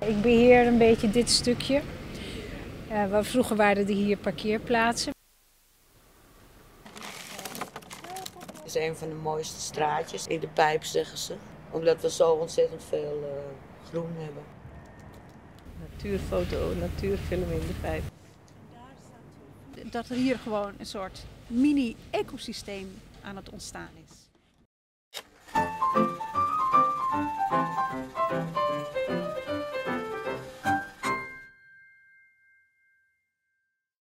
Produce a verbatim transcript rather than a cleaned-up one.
Ik beheer een beetje dit stukje. Uh, waar vroeger waren er hier parkeerplaatsen. Het is een van de mooiste straatjes in de Pijp, zeggen ze. Omdat we zo ontzettend veel uh, groen hebben. Natuurfoto, natuurfilm in de Pijp. Dat er hier gewoon een soort mini-ecosysteem aan het ontstaan is.